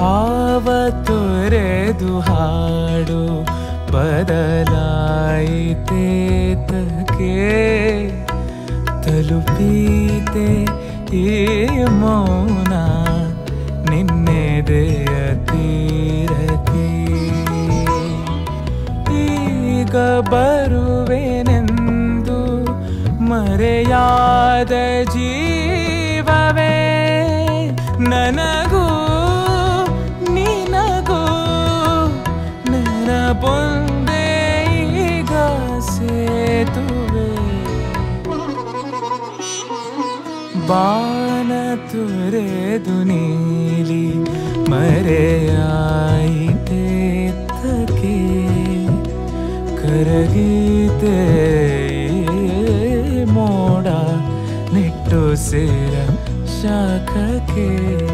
ಭಾವ ತೊರೆದು ಹಾಡು ಬದಲಾಯಿತೇತಕ್ಕೆ ತಲುಪೀತೆ ಈ ಮೌನ ನಿನ್ನೆದೆಯ ತೀರಕ್ಕೆ ಈಗ ಬರುವೆನೆಂದು ಮರೆಯಾದ ಜೀವವೇ ನನಗೂ ನಿನಗೂ ನೆನಪೊಂದೇ ಈಗ ಸೇತುವೆ ಬಾನ ತೊರೆದು ನೀಲಿ ಮರೆಯಾಯಿತೇತಕ್ಕೆ ಕರಗೀತೆ ಮೋಡ ನಿಟ್ಟುಸಿರ ಶಾಖಕ್ಕೆ